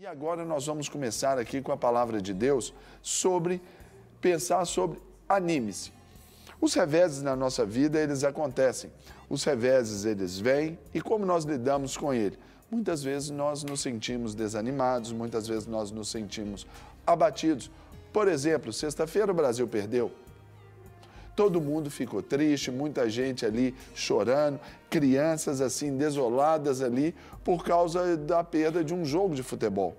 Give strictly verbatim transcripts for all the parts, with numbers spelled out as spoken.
E agora nós vamos começar aqui com a palavra de Deus sobre pensar sobre anime-se. Os reveses na nossa vida, eles acontecem. Os reveses, eles vêm e como nós lidamos com ele? Muitas vezes nós nos sentimos desanimados, muitas vezes nós nos sentimos abatidos. Por exemplo, sexta-feira o Brasil perdeu. Todo mundo ficou triste, muita gente ali chorando, crianças assim desoladas ali por causa da perda de um jogo de futebol.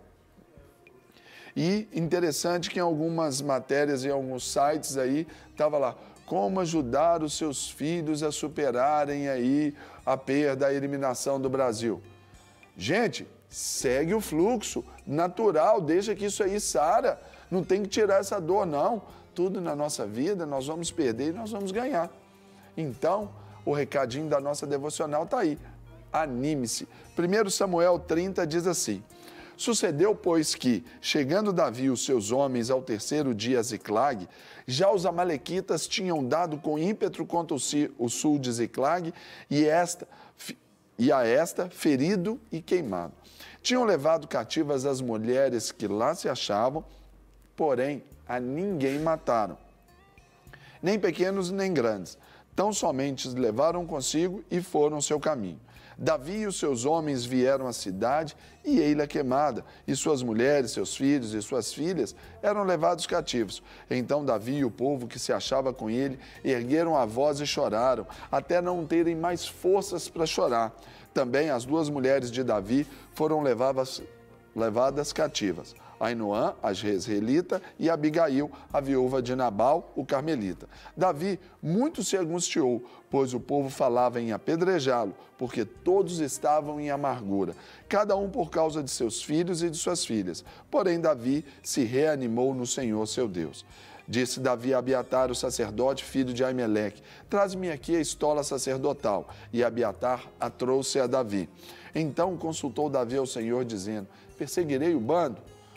E interessante que em algumas matérias, em alguns sites aí, estava lá, como ajudar os seus filhos a superarem aí a perda, a eliminação do Brasil. Gente, segue o fluxo natural, deixa que isso aí sara, não tem que tirar essa dor não. Tudo na nossa vida nós vamos perder e nós vamos ganhar. Então, o recadinho da nossa devocional está aí. Anime-se. primeiro Samuel trinta diz assim: Sucedeu, pois, que, chegando Davi e os seus homens ao terceiro dia a Ziclag, já os amalequitas tinham dado com ímpeto contra o sul de Ziclag e, esta, e a esta ferido e queimado. Tinham levado cativas as mulheres que lá se achavam, porém a ninguém mataram, nem pequenos nem grandes, tão somente os levaram consigo e foram seu caminho. Davi e os seus homens vieram à cidade e ei-la queimada, e suas mulheres, seus filhos e suas filhas eram levados cativos. Então Davi e o povo que se achava com ele ergueram a voz e choraram, até não terem mais forças para chorar. Também as duas mulheres de Davi foram levadas, levadas cativas, Ainoã, a jezreelita, e Abigail, a viúva de Nabal, o carmelita. Davi muito se angustiou, pois o povo falava em apedrejá-lo, porque todos estavam em amargura, cada um por causa de seus filhos e de suas filhas. Porém, Davi se reanimou no Senhor, seu Deus. Disse Davi a Abiatar, o sacerdote, filho de Aimeleque: Traz-me aqui a estola sacerdotal. E Abiatar a trouxe a Davi. Então consultou Davi ao Senhor, dizendo: Perseguirei o bando?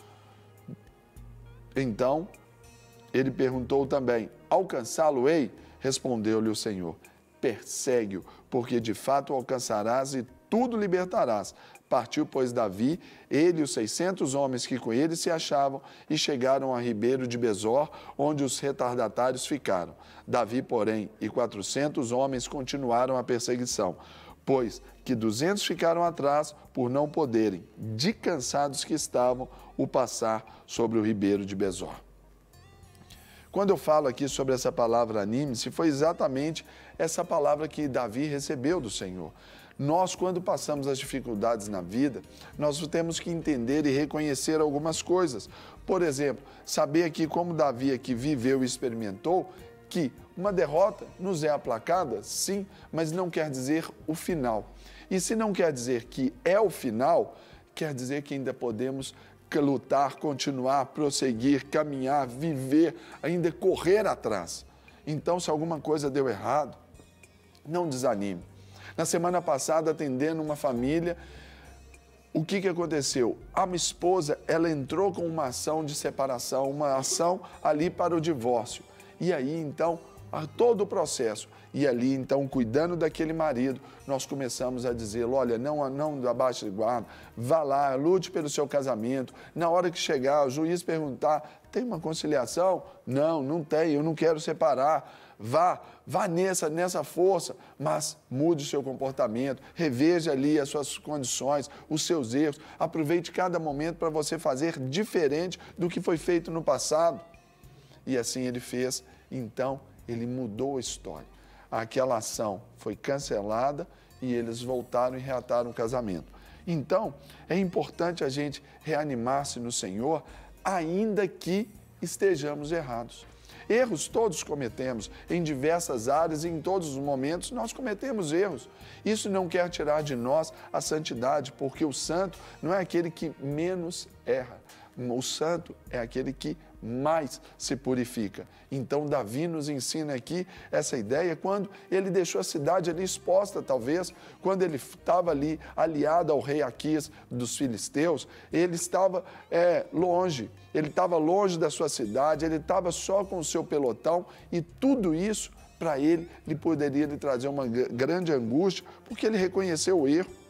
Então, ele perguntou também: Alcançá-lo-ei? Respondeu-lhe o Senhor: Persegue-o, porque de fato o alcançarás e tudo libertarás. Partiu, pois, Davi, ele e os seiscentos homens que com ele se achavam, e chegaram a Ribeiro de Besor, onde os retardatários ficaram. Davi, porém, e quatrocentos homens continuaram a perseguição, pois que duzentos ficaram atrás por não poderem, de cansados que estavam, o passar sobre o ribeiro de Besor. Quando eu falo aqui sobre essa palavra anime-se, foi exatamente essa palavra que Davi recebeu do Senhor. Nós, quando passamos as dificuldades na vida, nós temos que entender e reconhecer algumas coisas. Por exemplo, saber que como Davi aqui viveu e experimentou, que uma derrota nos é aplacada, sim, mas não quer dizer o final. E se não quer dizer que é o final, quer dizer que ainda podemos lutar, continuar, prosseguir, caminhar, viver, ainda correr atrás. Então, se alguma coisa deu errado, não desanime. Na semana passada, atendendo uma família, o que, que aconteceu? A minha esposa, ela entrou com uma ação de separação, uma ação ali para o divórcio. E aí, então, todo o processo. E ali, então, cuidando daquele marido, nós começamos a dizer: olha, não, não abaixe de guarda, vá lá, lute pelo seu casamento. Na hora que chegar, o juiz perguntar: tem uma conciliação? Não, não tem, eu não quero separar. Vá, vá nessa, nessa força, mas mude o seu comportamento, reveja ali as suas condições, os seus erros. Aproveite cada momento para você fazer diferente do que foi feito no passado. E assim ele fez, então ele mudou a história. Aquela ação foi cancelada e eles voltaram e reataram o casamento. Então, é importante a gente reanimar-se no Senhor, ainda que estejamos errados. Erros todos cometemos, em diversas áreas e em todos os momentos nós cometemos erros. Isso não quer tirar de nós a santidade, porque o santo não é aquele que menos erra. O santo é aquele que mais se purifica. Então, Davi nos ensina aqui essa ideia quando ele deixou a cidade ali exposta, talvez, quando ele estava ali aliado ao rei Aquis dos filisteus, ele estava é, longe, ele estava longe da sua cidade, ele estava só com o seu pelotão e tudo isso, para ele, lhe poderia lhe trazer uma grande angústia, porque ele reconheceu o erro.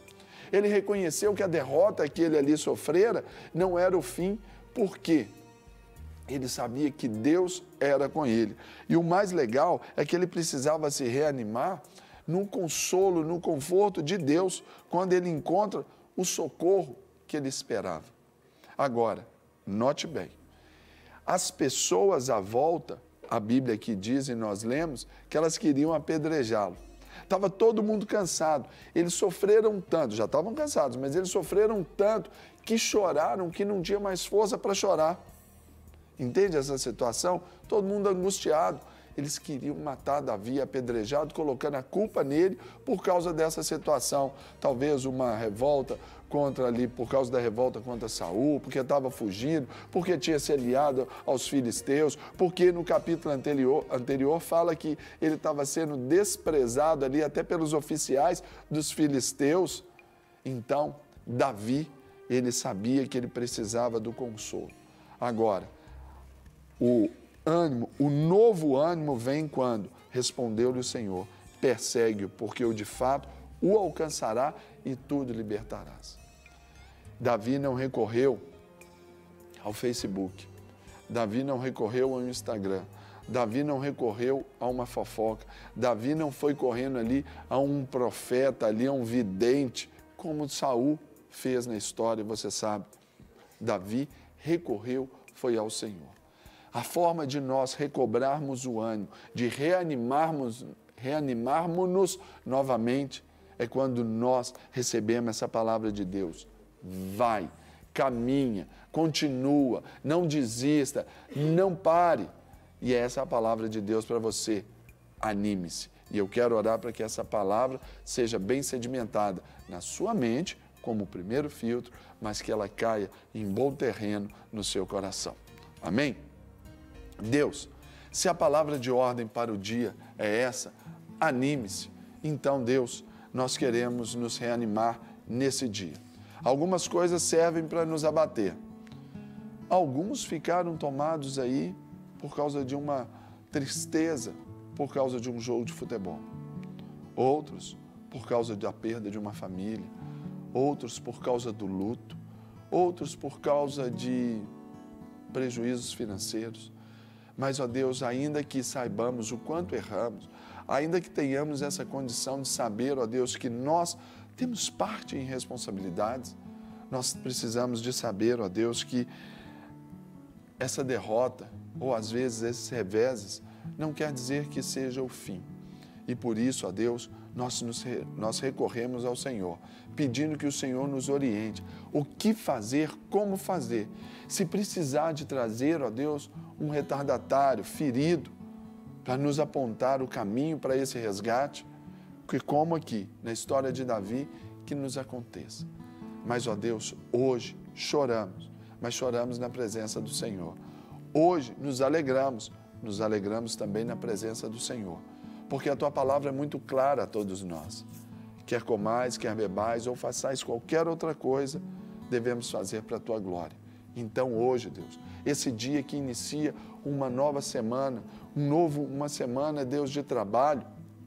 Ele reconheceu que a derrota que ele ali sofrera não era o fim, por quê? Ele sabia que Deus era com ele. E o mais legal é que ele precisava se reanimar no consolo, no conforto de Deus, quando ele encontra o socorro que ele esperava. Agora, note bem, as pessoas à volta, a Bíblia aqui diz e nós lemos, que elas queriam apedrejá-lo. Estava todo mundo cansado, eles sofreram tanto, já estavam cansados, mas eles sofreram tanto que choraram que não tinha mais força para chorar. Entende essa situação? Todo mundo angustiado. Eles queriam matar Davi apedrejado, colocando a culpa nele por causa dessa situação. Talvez uma revolta contra ali, por causa da revolta contra Saul, porque estava fugindo, porque tinha se aliado aos filisteus, porque no capítulo anterior, anterior fala que ele estava sendo desprezado ali até pelos oficiais dos filisteus. Então, Davi, ele sabia que ele precisava do consolo. Agora, o ânimo, o novo ânimo vem quando respondeu-lhe o Senhor, persegue-o, porque eu de fato o alcançará e tudo libertarás. Davi não recorreu ao Facebook, Davi não recorreu ao Instagram, Davi não recorreu a uma fofoca, Davi não foi correndo ali a um profeta, ali a um vidente, como Saul fez na história, você sabe. Davi recorreu, foi ao Senhor. A forma de nós recobrarmos o ânimo, de reanimarmos, reanimarmos-nos novamente, é quando nós recebemos essa palavra de Deus. Vai, caminha, continua, não desista, não pare. E essa é a palavra de Deus para você. Anime-se. E eu quero orar para que essa palavra seja bem sedimentada na sua mente, como o primeiro filtro, mas que ela caia em bom terreno no seu coração. Amém? Deus, se a palavra de ordem para o dia é essa, anime-se. Então, Deus, nós queremos nos reanimar nesse dia. Algumas coisas servem para nos abater. Alguns ficaram tomados aí por causa de uma tristeza, por causa de um jogo de futebol. Outros, por causa da perda de uma família. Outros, por causa do luto. Outros, por causa de prejuízos financeiros. Mas, ó Deus, ainda que saibamos o quanto erramos, ainda que tenhamos essa condição de saber, ó Deus, que nós temos parte em responsabilidades, nós precisamos de saber, ó Deus, que essa derrota, ou às vezes esses reveses, não quer dizer que seja o fim. E por isso, ó Deus, nós, nos, nós recorremos ao Senhor, pedindo que o Senhor nos oriente o que fazer, como fazer. Se precisar de trazer, ó Deus, um retardatário, ferido, para nos apontar o caminho para esse resgate, que como aqui, na história de Davi, que nos aconteça. Mas, ó Deus, hoje choramos, mas choramos na presença do Senhor. Hoje nos alegramos, nos alegramos também na presença do Senhor, porque a Tua palavra é muito clara a todos nós. Quer comais, quer bebais ou façais qualquer outra coisa, devemos fazer para a Tua glória. Então hoje, Deus, esse dia que inicia uma nova semana, um novo, uma semana, Deus, de trabalho,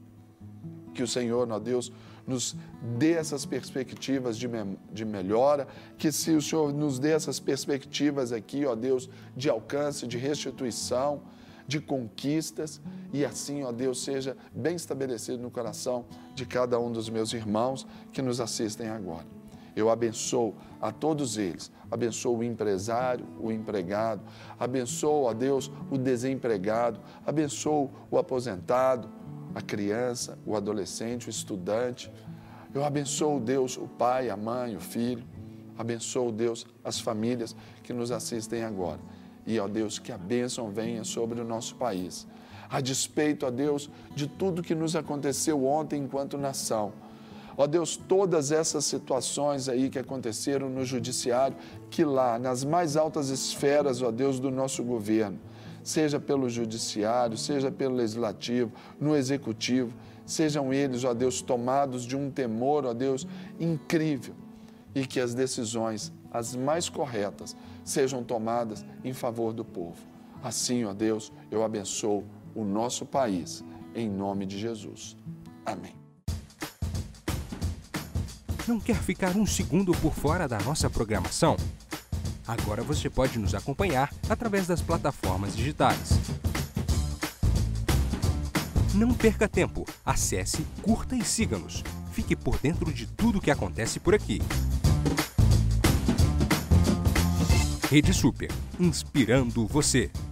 que o Senhor, ó Deus, nos dê essas perspectivas de, me, de melhora, que se o Senhor nos dê essas perspectivas aqui, ó Deus, de alcance, de restituição, de conquistas, e assim, ó Deus, seja bem estabelecido no coração de cada um dos meus irmãos que nos assistem agora. Eu abençoo a todos eles, abençoo o empresário, o empregado, abençoo, ó Deus, o desempregado, abençoo o aposentado, a criança, o adolescente, o estudante. Eu abençoo, Deus, o pai, a mãe, o filho. Abençoo, Deus, as famílias que nos assistem agora. E, ó Deus, que a bênção venha sobre o nosso país. A despeito, ó Deus, de tudo que nos aconteceu ontem enquanto nação. Ó Deus, todas essas situações aí que aconteceram no judiciário, que lá, nas mais altas esferas, ó Deus, do nosso governo, seja pelo judiciário, seja pelo legislativo, no executivo, sejam eles, ó Deus, tomados de um temor, ó Deus, incrível, e que as decisões, as mais corretas, sejam tomadas em favor do povo. Assim, ó Deus, eu abençoo o nosso país, em nome de Jesus. Amém. Não quer ficar um segundo por fora da nossa programação? Agora você pode nos acompanhar através das plataformas digitais. Não perca tempo. Acesse, curta e siga-nos. Fique por dentro de tudo o que acontece por aqui. Rede Super, inspirando você.